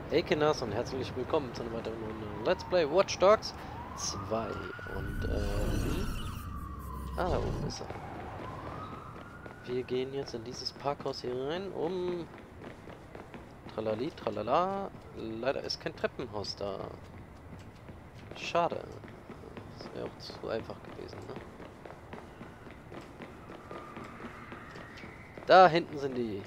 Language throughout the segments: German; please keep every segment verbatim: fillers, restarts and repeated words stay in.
Hey Kinders und herzlich willkommen zu einer weiteren Runde Let's Play Watch Dogs zwei. Und ähm... Ah, da oben ist er. Wir gehen jetzt in dieses Parkhaus hier rein, um... Tralali, tralala. Leider ist kein Treppenhaus da. Schade. Das wäre auch zu einfach gewesen, ne? Da hinten sind die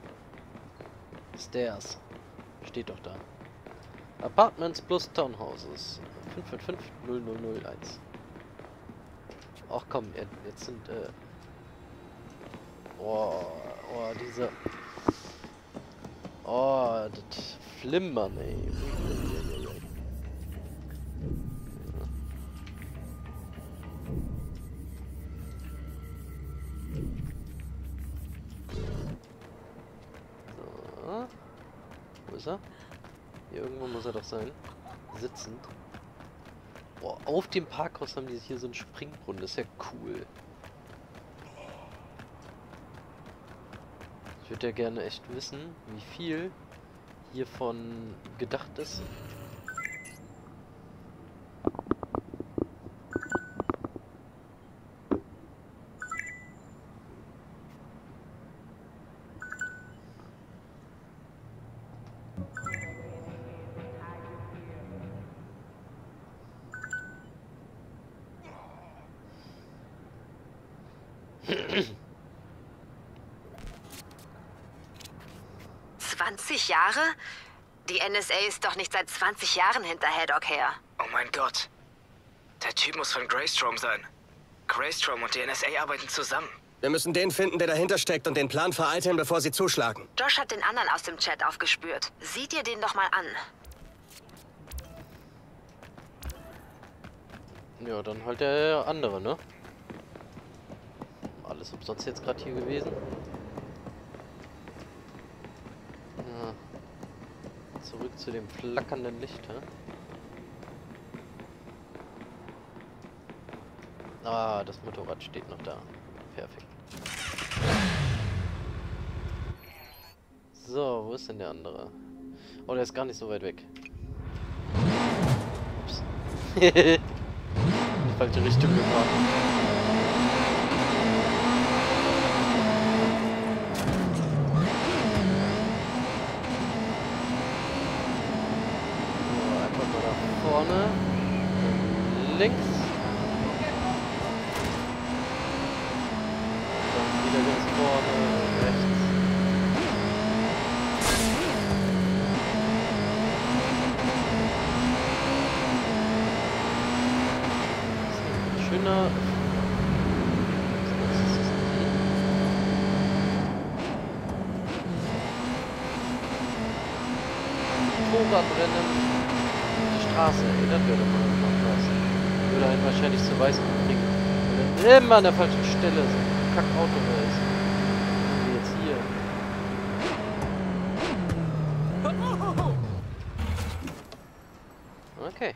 Stairs. Steht doch da. Apartments plus Townhouses. fünf fünf fünf null null null eins. Ach komm, jetzt sind äh Oh, oh, diese Oh, das Flimmern, ey. So. Wo ist er? Hier irgendwo muss er doch sein. Sitzend. Boah, auf dem Parkhaus haben die hier so einen Springbrunnen. Das ist ja cool. Ich würde ja gerne echt wissen, wie viel hiervon gedacht ist. zwanzig Jahre? Die N S A ist doch nicht seit zwanzig Jahren hinter Haddock her. Oh mein Gott. Der Typ muss von Greystrom sein. Greystrom und die N S A arbeiten zusammen. Wir müssen den finden, der dahinter steckt und den Plan vereiteln, bevor sie zuschlagen. Josh hat den anderen aus dem Chat aufgespürt. Sieh dir den doch mal an. Ja, dann halt der andere, ne? Alles umsonst jetzt gerade hier gewesen. Ja. Zurück zu dem flackernden Licht, hä? Ah, das Motorrad steht noch da. Perfekt. So, wo ist denn der andere? Oh, der ist gar nicht so weit weg. Ups. In die falsche Richtung gefahren. Vorne, links, dann wieder ganz vorne, rechts. Schöner Motorradrennen. Straße, ey, das würde man mal was. Würde einen wahrscheinlich zu Weißen bringen. Wenn er immer an der falschen Stelle so ein Kackauto ist. Wie jetzt hier. Okay.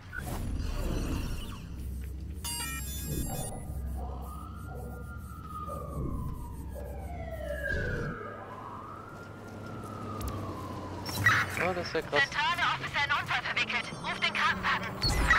Oh, das ist ja krass. Zentrale Officer in Unfall verwickelt. Ruf den Krankenwagen.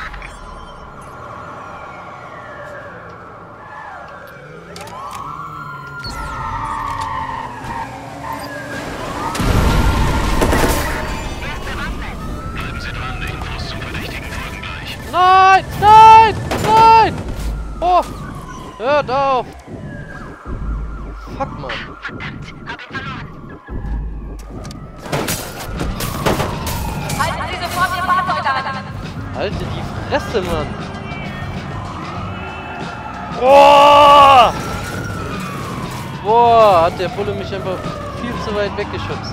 Bleiben Sie dran, die Infos zum Verdächtigen folgen gleich. Nein! Nein! Nein! Oh! Hört auf! Fuck, Mann. Hab ihn verloren. Halten Sie sofort Ihr Fahrzeug an. Halte die Fresse, Mann! Boah! Boah, hat der Bulle mich einfach viel zu weit weggeschubst.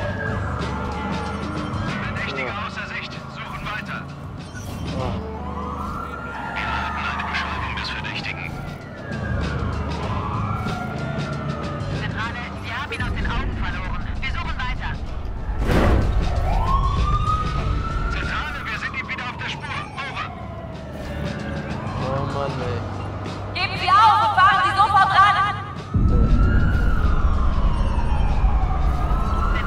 Verdächtige außer Sicht. Suchen weiter. Oh. Wir erhalten eine Beschreibung des Verdächtigen. Zentrale, wir haben ihn aus den Augen verloren. Wir suchen weiter. Zentrale, wir sind ihm wieder auf der Spur. Over. Oh Mann, ey. Geben Sie auf und fahren Sie sofort ran.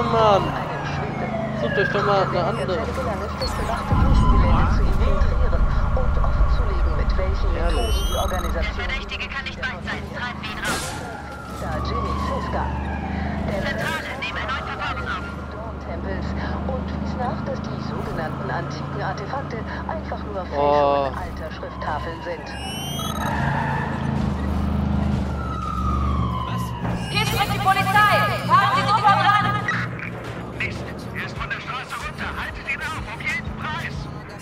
Mann! Sucht euch doch mal eine andere. Es bewachte Kirchengelände zu infiltrieren und offenzulegen, mit welchen Methoden die Organisation... Der Verdächtige kann nicht weit sein. Treiben wir ihn raus. Da Jimmy Siska, der Zentrale, nehmen erneut Verfolgung auf. Dorn-Tempels und wies nach, dass die sogenannten antiken Artefakte einfach nur Oh. Fälschungen alter Schrifttafeln sind. Hier spricht die Polizei! Fahren Sie sofort ran! Mist, er ist von der Straße runter. Haltet ihn auf, um jeden Preis.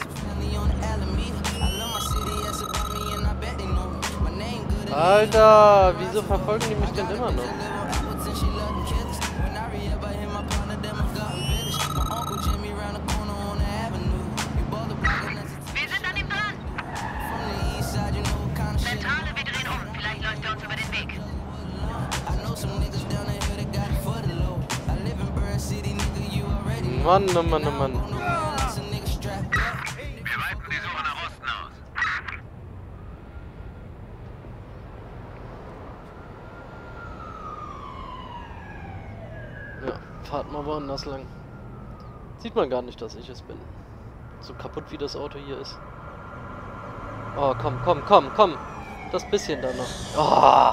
Alter, wieso verfolgen die mich denn immer noch? Wir sind an ihm dran. Zentrale, wir drehen um. Vielleicht läuft er uns über den Weg. Mann, oh Mann, oh Mann. Wir weiten die Suche nach Osten aus. Ja, fahrt mal woanders lang. Sieht man gar nicht, dass ich es bin. So kaputt wie das Auto hier ist. Oh, komm, komm, komm, komm. Das bisschen da noch. Oh.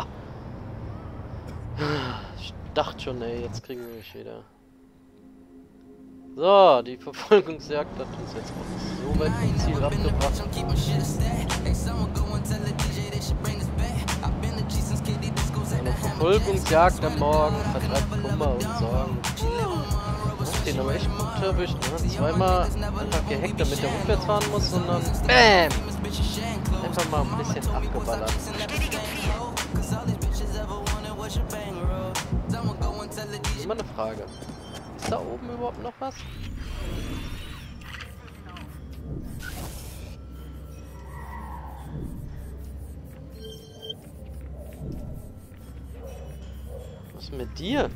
Ich dachte schon, ey, jetzt kriegen wir mich wieder. So, die Verfolgungsjagd hat uns jetzt auch so weit vom Ziel abgebracht. Eine Verfolgungsjagd am Morgen vertreibt Kummer und Sorgen. Macht den aber echt gut erwischt, ne? Zweimal einfach gehackt, damit er rückwärts fahren muss, sondern BÄM! Einfach mal ein bisschen abgeballert. Immer eine Frage. Ist da oben überhaupt noch was? Was ist mit dir?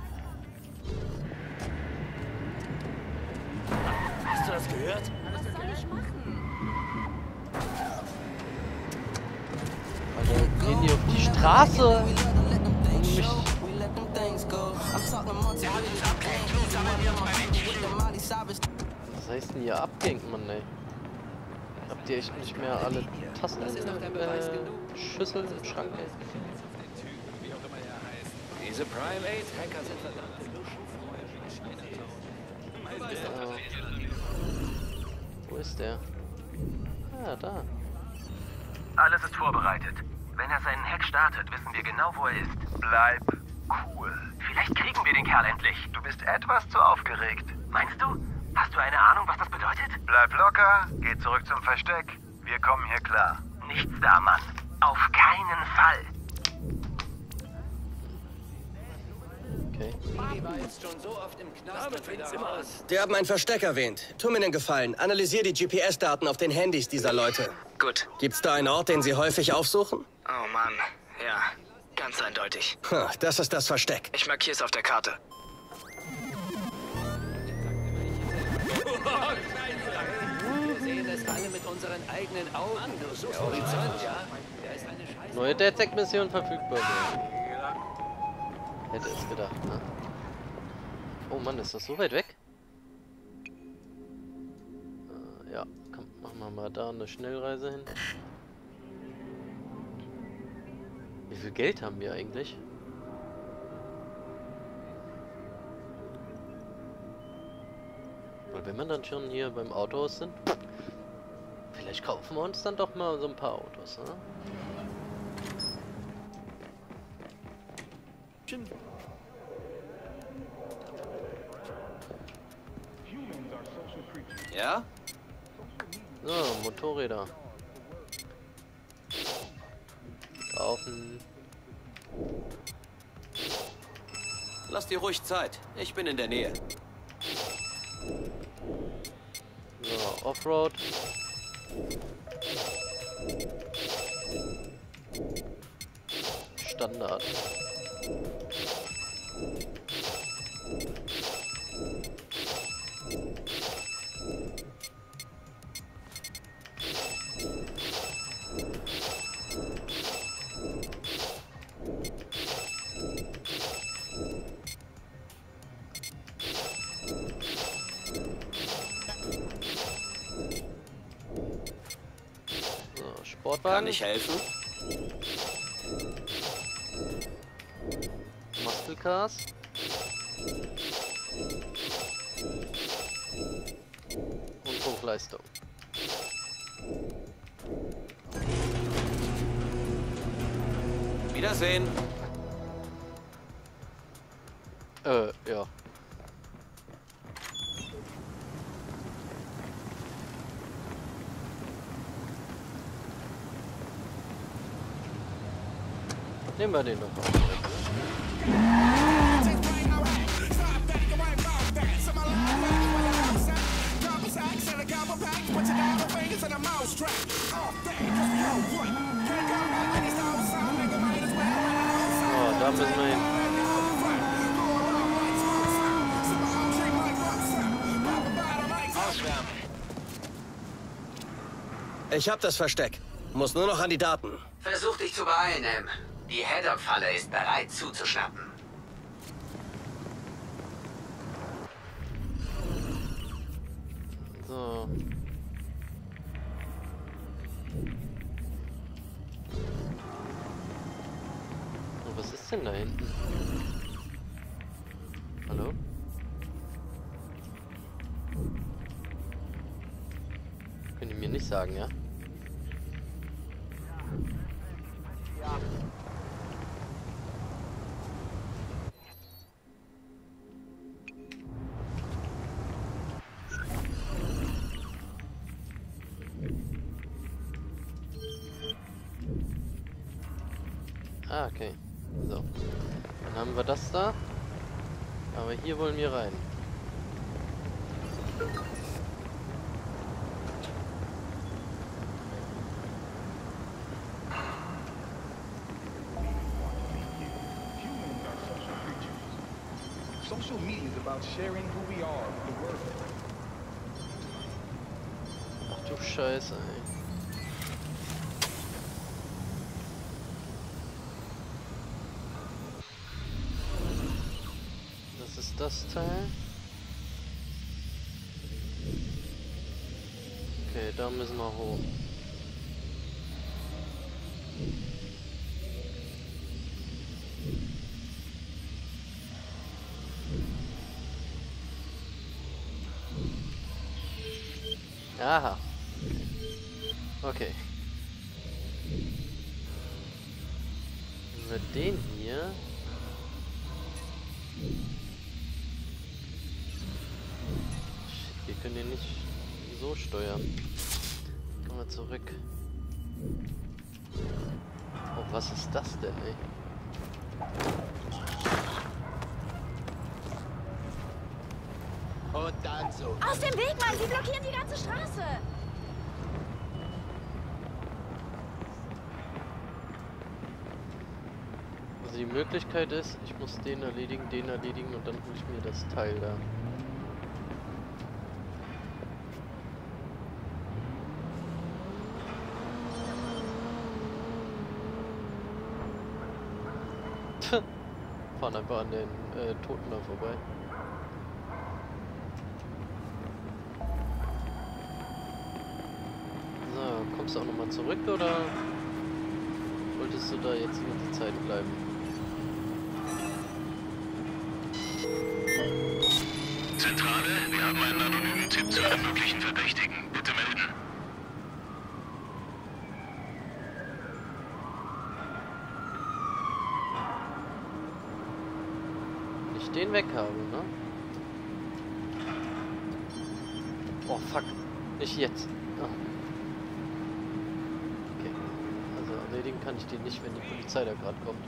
Hast du das gehört? Also gehen die auf die Straße, um mich... Was heißt denn hier abgehängt, Mann, ey? Habt ihr echt nicht mehr alle Tasten in der äh, Schüssel im Schrank, ey? Diese Prime acht Hacker sind verdammt. Ja. Wo ist der? Ah, da. Alles ist vorbereitet. Wenn er seinen Hack startet, wissen wir genau, wo er ist. Bleib cool. Vielleicht kriegen wir den Kerl endlich. Du bist etwas zu aufgeregt. Meinst du? Hast du eine Ahnung, was das bedeutet? Bleib locker, geh zurück zum Versteck. Wir kommen hier klar. Nichts da, Mann. Auf keinen Fall. Okay. Die haben einen Versteck erwähnt. Tu mir den Gefallen. Analysier die G P S-Daten auf den Handys dieser Leute. Gut. Gibt's da einen Ort, den sie häufig aufsuchen? Oh Mann, ja. Ganz eindeutig. Ha, das ist das Versteck. Ich markiere es auf der Karte. Wir sehen es alle mit unseren eigenen Augen. Der Horizont, ja? Der ist eine Scheiße. Neue Detect-Mission verfügbar. Hätte es gedacht, ne? Oh Mann, ist das so weit weg? Äh, ja, komm, machen wir mal da eine Schnellreise hin. Wie viel Geld haben wir eigentlich? Weil wenn wir dann schon hier beim Autohaus sind, vielleicht kaufen wir uns dann doch mal so ein paar Autos, ne? Ja? So, Motorräder. Kaufen. Lass dir ruhig Zeit. Ich bin in der Nähe. So, Offroad. Standard. Sportwagen. Kann ich helfen? Muscle Cars. Und Hochleistung. Wiedersehen. Äh, ja. Nehmen wir den noch auf. Oh, da müssen wir hin. Ich hab das Versteck. Muss nur noch an die Daten. Versuch dich zu beeilen, Em. Die Head-Up-Falle ist bereit zuzuschnappen. So. Oh, was ist denn da hinten? Hallo? Könnt ihr mir nicht sagen, ja? Ah, okay. So. Dann haben wir das da. Aber hier wollen wir rein. Social media is about sharing who we are with the world. Ach du Scheiße, ey. Das ist das Teil. Okay, da müssen wir hoch. Aha. Okay. Wenn wir den hier... Shit, wir können den nicht so steuern. Gehen wir zurück. Oh, was ist das denn, ey? Und dann so. Aus dem Weg, Mann! Sie blockieren die ganze Straße! Also die Möglichkeit ist, ich muss den erledigen, den erledigen und dann hole ich mir das Teil da. Fahren einfach an den äh, Toten da vorbei. So, kommst du auch nochmal zurück oder wolltest du da jetzt die ganze Zeit bleiben? Zentrale, wir haben einen anonymen Tipp zu einem möglichen Verdächtigen. Bitte melden. Wenn ich den weg habe, ne? Oh fuck, nicht jetzt. Ah. Okay, also erledigen kann ich den nicht, wenn die Polizei da gerade kommt.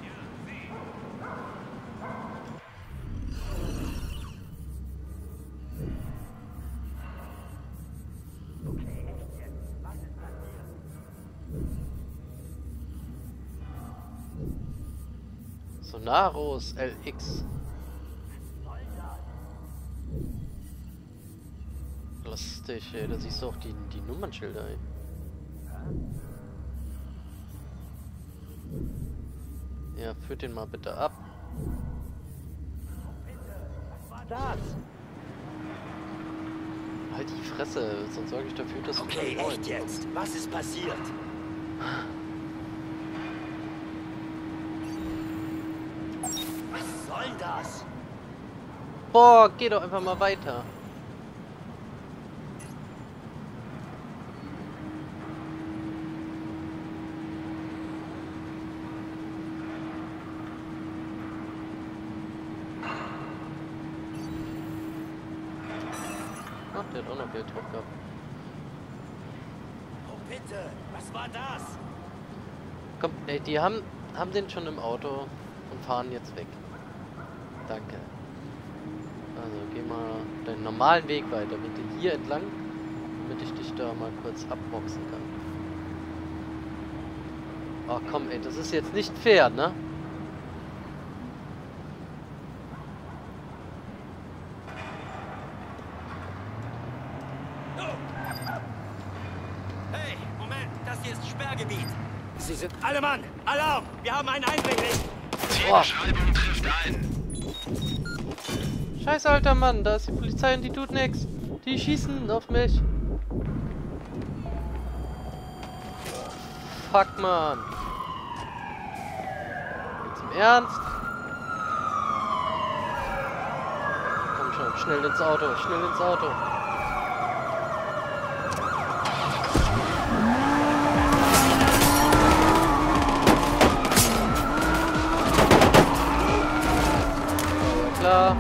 Sonaros L X. Lustig, ey. Da siehst du auch die, die Nummernschilder, ey. Ja, führt den mal bitte ab. Halt die Fresse, sonst sorge ich dafür, dass Okay, du echt jetzt? Was ist passiert? Was soll das? Boah, geh doch einfach mal weiter. Ach, der hat auch noch Geld drauf gehabt. Oh bitte, was war das? Komm, ey, die haben, haben den schon im Auto und fahren jetzt weg. Danke. Also, geh mal deinen normalen Weg weiter, bitte hier entlang, damit ich dich da mal kurz abboxen kann. Ach komm, ey, das ist jetzt nicht fair, ne? Hey, Moment, das hier ist Sperrgebiet. Sie sind alle Mann! Alarm! Wir haben einen Eindringling! Zielbeschreibung trifft ein. Scheiße, alter Mann, da ist die Polizei und die tut nix. Die schießen auf mich. Fuck, Mann. Jetzt im Ernst? Komm schon, schnell ins Auto, schnell ins Auto. Ja, klar.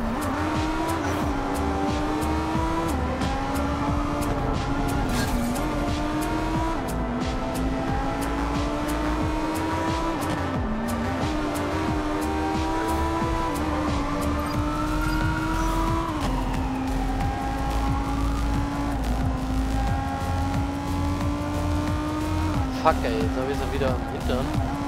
Fuck, ey, jetzt habe ich sie wieder am Hintern.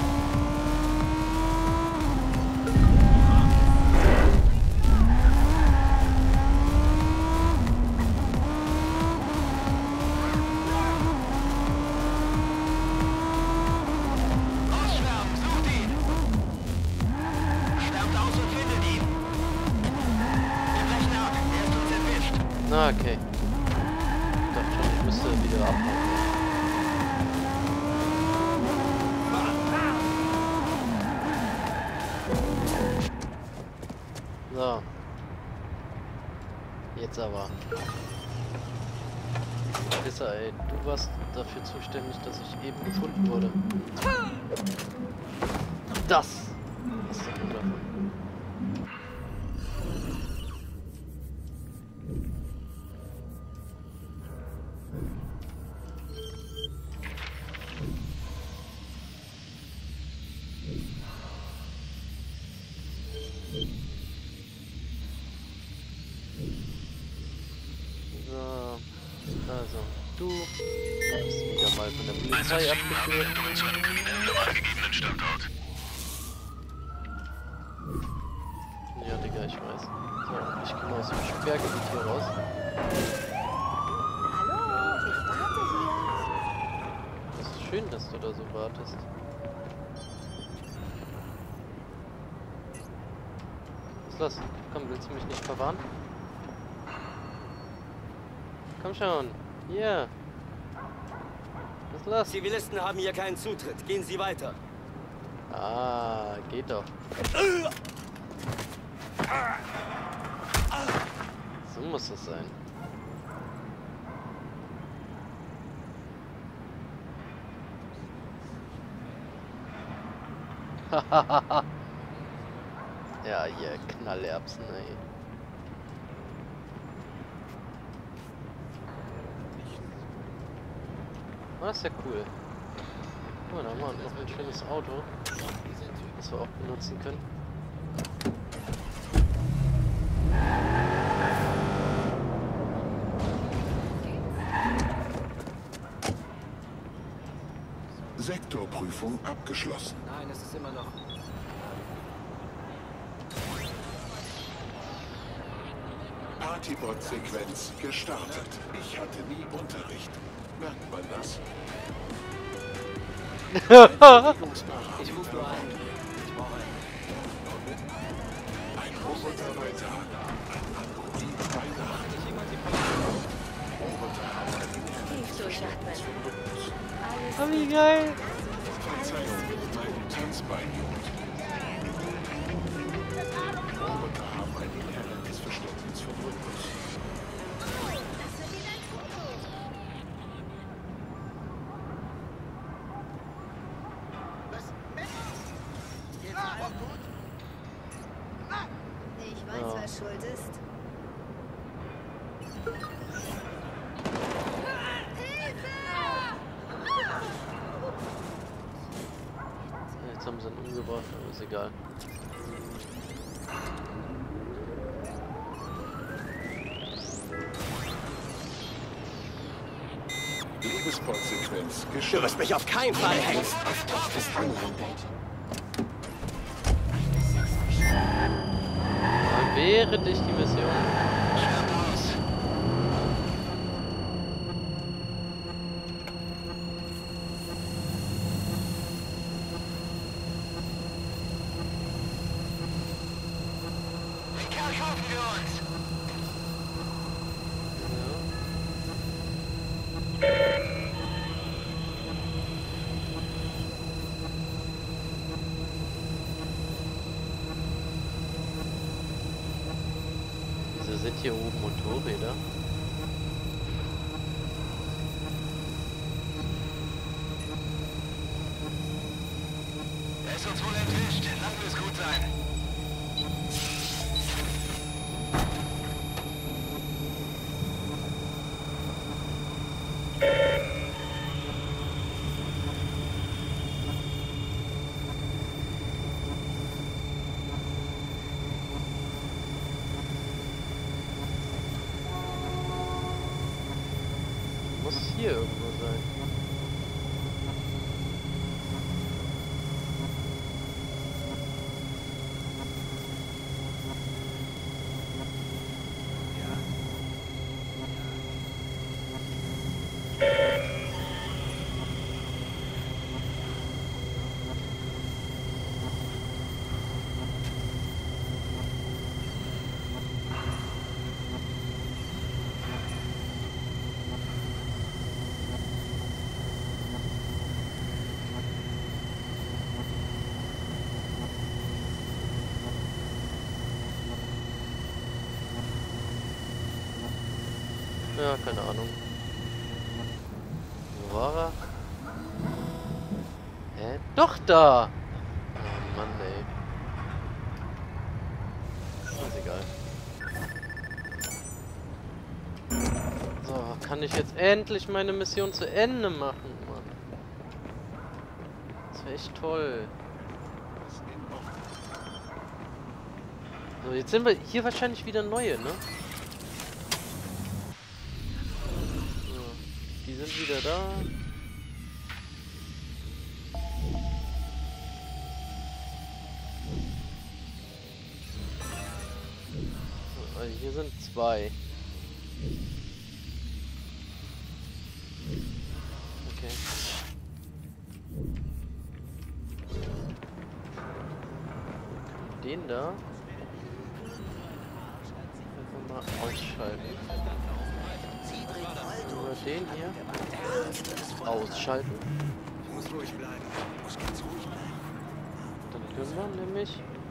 Ausschwärmen, sucht ihn! Schwärmt aus und findet ihn! Wir brechen ab, er ist uns erwischt. Na, okay. Ich dachte schon, ich müsste wieder abhauen. So. Jetzt aber. Pisser, ey. Du warst dafür zuständig, dass ich eben gefunden wurde. Das hast du nur davon. Also, du bist wieder mal von der Polizei abgeführt. Anwendungen zu einem kriminellen oder angegebenen Standort. Ja, Digga, ich weiß. So, ich komme aus dem Sperrgebiet hier raus. Hallo, ich warte hier. Das ist schön, dass du da so wartest. Was ist los? Komm, willst du mich nicht verwarnen? Komm schon. Hier. Was ist los? Zivilisten haben hier keinen Zutritt. Gehen Sie weiter. Ah, geht doch. So muss das sein. Ja, hier, Knallerbsen, ey. Oh, das ist ja cool. Guck mal, da haben wir noch ein schönes Auto, das wir auch benutzen können. Sektorprüfung abgeschlossen. Nein, es ist immer noch. Partybot-Sequenz gestartet. Ich hatte nie Unterricht. Merkt man das? Ich rufe nur ein. Ich brauche einen. Ein Roboter bei Tag. Ein Android bei Nacht. Roboter haben Tief durchatmen. Oh, wie geil! Verzeihung, mein Tanzbein juckt. Roboter haben ein inhärentes Verständnis von Rhythmus. Ich weiß, wer schuld ist. Jetzt haben sie ihn umgebracht, aber ist egal. Liebesbordsequenz Du gestartet. wirst mich auf keinen Fall hängen. Aber während ich die Mission... Den Kerl kaufen wir uns! Wieso sind hier oben Motorräder? Er ist uns wohl entwischt. Lang wird es gut sein. Muss hier irgendwo sein. Ja, keine Ahnung. Wo war er? Hä? Doch da! Oh Mann, ey. Ist egal. So, kann ich jetzt endlich meine Mission zu Ende machen, Mann. Das wäre echt toll. So, jetzt sind wir hier wahrscheinlich wieder neue, ne? Die sind wieder da. Also hier sind zwei. Okay. Den da. Einfach mal ausschalten. Nur den hier ausschalten. Ich muss ruhig bleiben. Ich muss ganz ruhig bleiben. Dann können wir nämlich...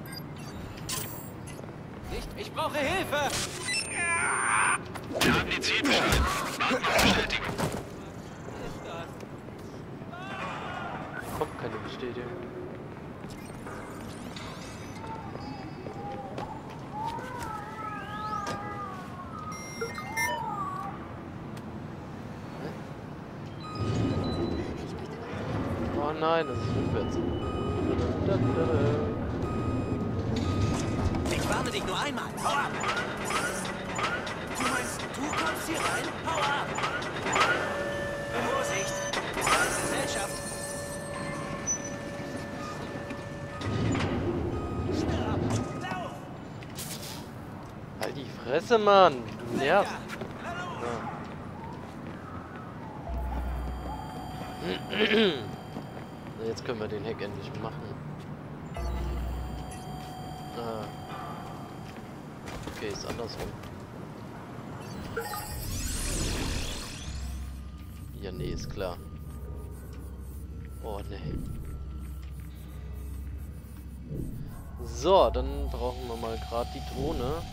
Nicht, ich brauche Hilfe! Wir haben die Zielbeschreibung. Warten auf Bestätigung. Kommt keine Bestätigung. Oh nein, das ist rückwärts. Ich warne dich nur einmal. Hau ab! Du meinst, du kommst hier rein? Hau ab! Vorsicht! Das ist Gesellschaft! Schnell ab! Lauf! Halt die Fresse, Mann! Du nervst! So, jetzt können wir den Hack endlich machen. Ah. Okay, ist andersrum. Ja, nee, ist klar. Oh, nee. So, dann brauchen wir mal gerade die Drohne.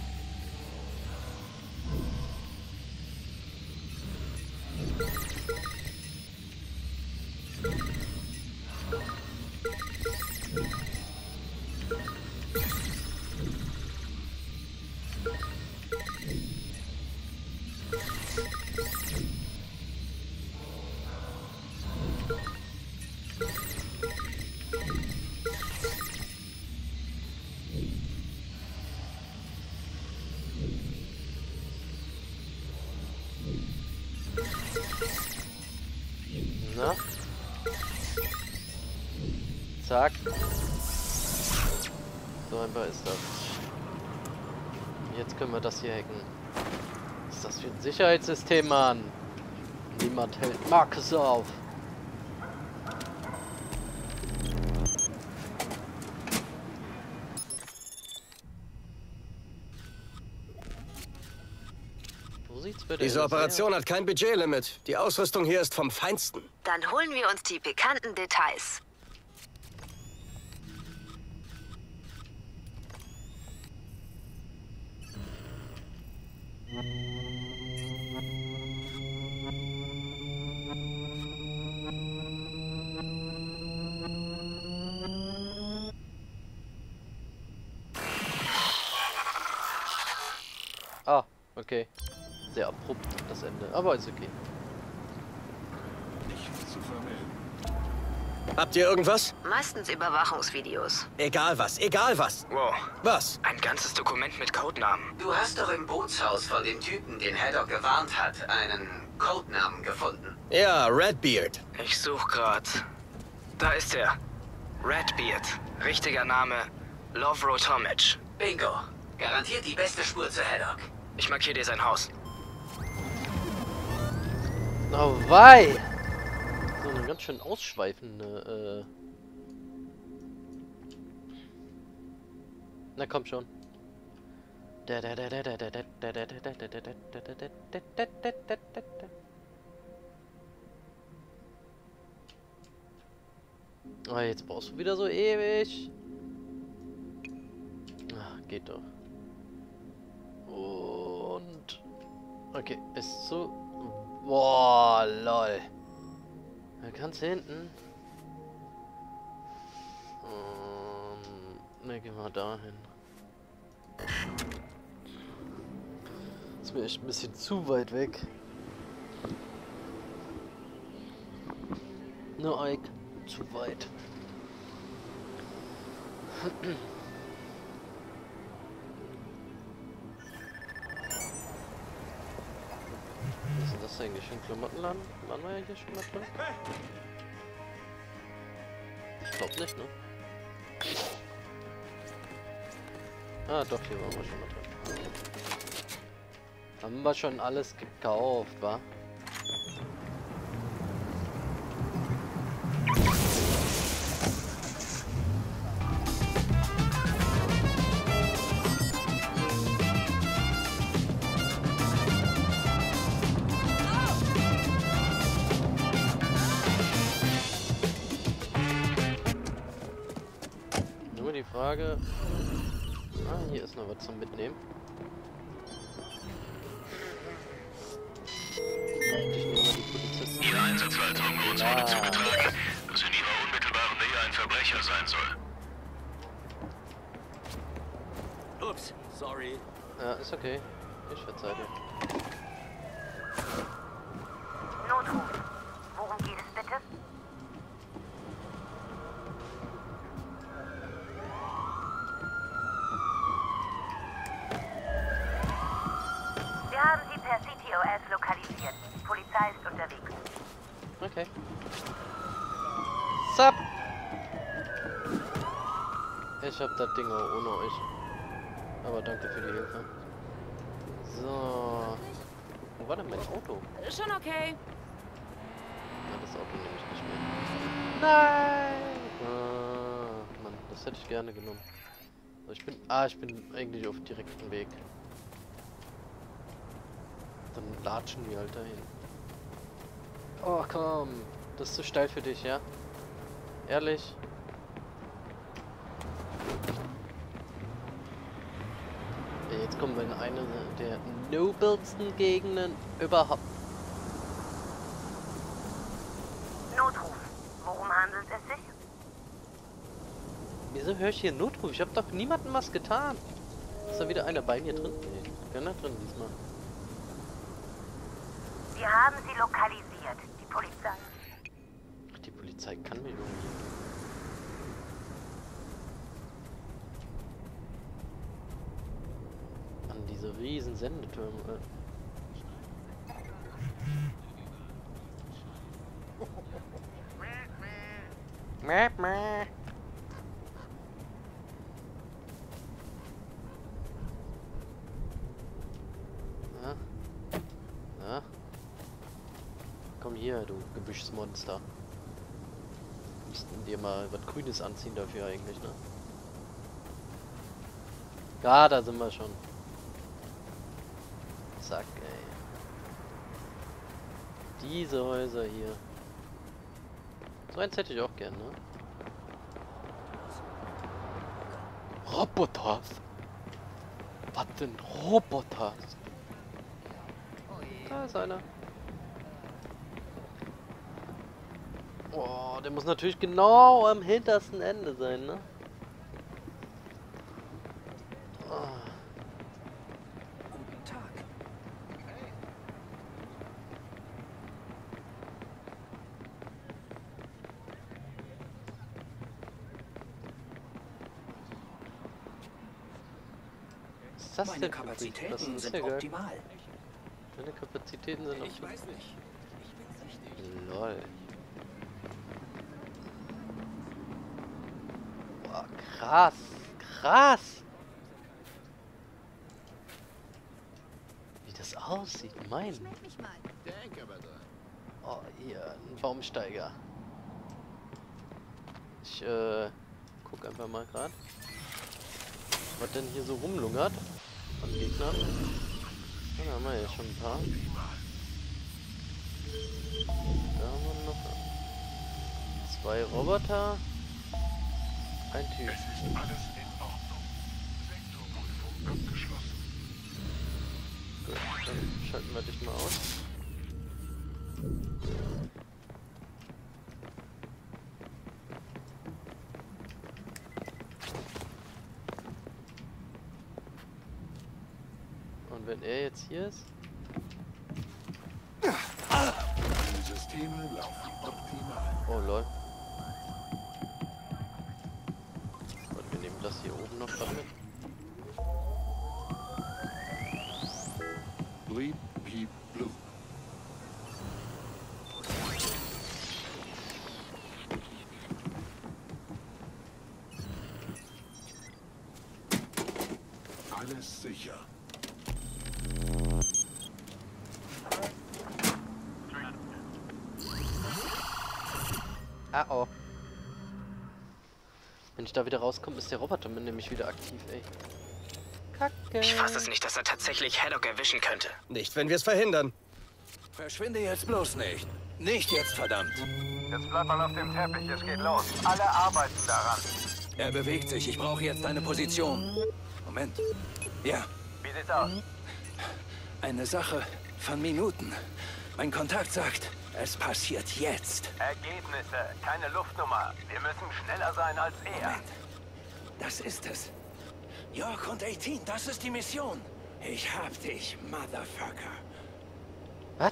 Na? Zack. So einfach ist das. Jetzt können wir das hier hacken. Was ist das für ein Sicherheitssystem, Mann? Niemand hält Marcus auf. Wo sieht's bei der Diese N S A Operation hat kein Budgetlimit. Die Ausrüstung hier ist vom Feinsten. Dann holen wir uns die pikanten Details. Ah, okay. Sehr abrupt das Ende, aber ist okay. Nichts zu vermelden. Habt ihr irgendwas? Meistens Überwachungsvideos. Egal was, egal was. Wow. Was? Ein ganzes Dokument mit Codenamen. Du hast doch im Bootshaus von dem Typen, den Haddock gewarnt hat, einen Codenamen gefunden. Ja, Redbeard. Ich such grad. Da ist er. Redbeard. Richtiger Name Lovro Tomic. Bingo. Garantiert die beste Spur zu Haddock. Ich markiere dir sein Haus. Oh wei! So eine ganz schön ausschweifende, äh... Na komm schon. Oh, jetzt brauchst du wieder so ewig. Ach, geht doch. Und... Okay, ist so... Boah, lol. Da kannst du hinten... Um, ne, gehen wir da hin. Ist mir echt ein bisschen zu weit weg. Nur Ike, zu weit. Was ist das eigentlich? Ein Klamottenladen? Waren wir ja hier schon mal drin? Ich glaub nicht, ne? Ah, doch, hier waren wir schon mal drin. Haben wir schon alles gekauft, wa? Nur die Frage... Ah, hier ist noch was zum Mitnehmen. Ihre Einsatzleitung uns wurde zugetragen, dass in ihrer unmittelbaren Nähe ein Verbrecher sein soll. Ups, sorry. Ja, ist okay. Ich verzeih dir. Notruf. Worum geht es bitte? Wir haben sie per C T O S lokalisiert. Polizei ist unterwegs. Okay. Sup! Ich hab das Ding auch ohne euch. Aber danke für die Hilfe. So. Wo war denn mein Auto? Schon okay. Na, das Auto nehme ich nicht mehr. Nein! Ah, Mann, das hätte ich gerne genommen. Ich bin. Ah, ich bin eigentlich auf direktem Weg. Dann latschen die halt dahin. Oh komm, das ist zu steil für dich, ja? Ehrlich? Jetzt kommen wir in eine der nobelsten Gegenden überhaupt. Notruf. Worum handelt es sich? Wieso höre ich hier Notruf? Ich habe doch niemandem was getan. Ist da wieder einer bei mir drin? Nee, keiner drin diesmal. Wir haben sie lokalisiert. Die Polizei. Ach, die Polizei kann mir irgendwie. An diese riesen Sendetürme. Mäh, mäh. Ja. Ja. Komm hier, du Gebüschsmonster. Müssten dir mal was Grünes anziehen dafür eigentlich, ne? Ja, da sind wir schon. Zack, ey. Diese Häuser hier. So eins hätte ich auch gern, ne? Roboters. Was denn Roboters? Da ist einer. Boah, der muss natürlich genau am hintersten Ende sein, ne? Oh. Guten Tag. Was ist das Meine denn für ein Freak? Kapazitäten Das ist sind ja geil. optimal. Meine Kapazitäten sind Ich weiß nicht. Ich bin's nicht. Lol. Boah, krass. Krass. Wie das aussieht, mein. Ich meld mich mal. Oh, hier, ein Baumsteiger. Ich, äh, guck einfach mal gerade, was denn hier so rumlungert an Gegnern. Ja, da haben wir ja schon ein paar. Da haben wir noch zwei Roboter. Ein Typ. Es ist alles in Ordnung. Sektorprüfung abgeschlossen. Gut, dann schalten wir dich mal aus. Und wenn er jetzt hier ist? Die Systeme laufen optimal. Oh lol. Und wir nehmen das hier oben noch dran mit. Bleep, peep, blue. Alles sicher. Ah oh. Wenn ich da wieder rauskomme, ist der Roboter nämlich wieder aktiv, ey. Kacke. Ich fasse es nicht, dass er tatsächlich Haddock erwischen könnte. Nicht, wenn wir es verhindern. Verschwinde jetzt bloß nicht. Nicht jetzt, verdammt. Jetzt bleibt mal auf dem Teppich, es geht los. Alle arbeiten daran. Er bewegt sich. Ich brauche jetzt eine Position. Moment. Ja, Wie sieht's aus? eine Sache von Minuten. Mein Kontakt sagt, es passiert jetzt. Ergebnisse, keine Luftnummer. Wir müssen schneller sein als er. Moment. Das ist es. York und achtzehn, das ist die Mission. Ich hab dich, Motherfucker. Was?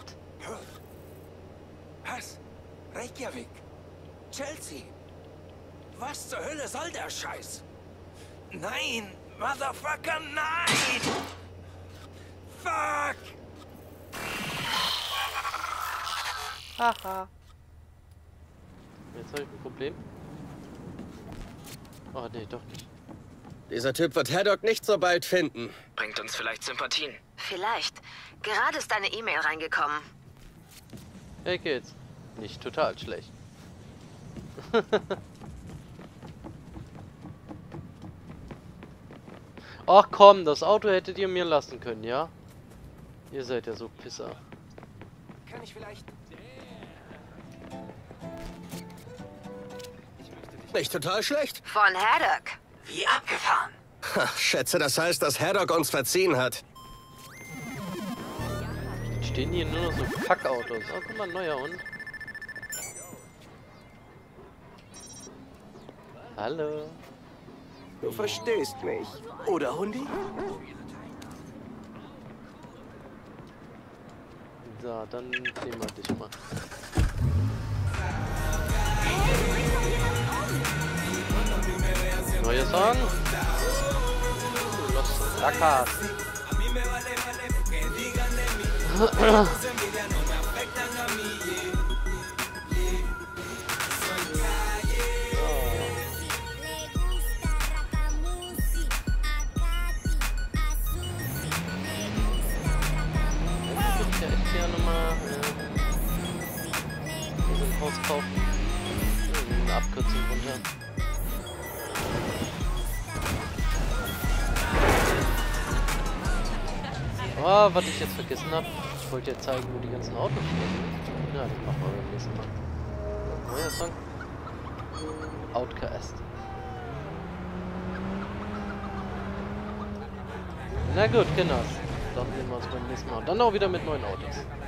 Was? Reykjavik? Chelsea? Was zur Hölle soll der Scheiß? Nein! Motherfucker, nein! Fuck! Haha. Jetzt habe ich ein Problem. Oh nee, doch nicht. Dieser Typ wird Haddock nicht so bald finden. Bringt uns vielleicht Sympathien. Vielleicht. Gerade ist eine E-Mail reingekommen. Hey geht's. Nicht total schlecht. Ach komm, das Auto hättet ihr mir lassen können, ja? Ihr seid ja so Pisser. Kann ich vielleicht... Nicht total schlecht. Von Haddock. Wie abgefahren. Ach, schätze, das heißt, dass Haddock uns verziehen hat. Jetzt stehen hier nur noch so Kackautos. Oh, guck mal, ein neuer Hund. Hallo. Du verstehst mich, oder Hundi? So, dann nehmen wir dich mal. Neuer Song. Los Lacas. Kaufen. Eine Abkürzung runter. Oh, was ich jetzt vergessen habe. Ich wollte ja zeigen, wo die ganzen Autos stehen. Ja, das machen wir beim nächsten Mal. Neuer Song. Outcast. Na gut, genau. Dann sehen wir uns beim nächsten Mal. Und dann auch wieder mit neuen Autos.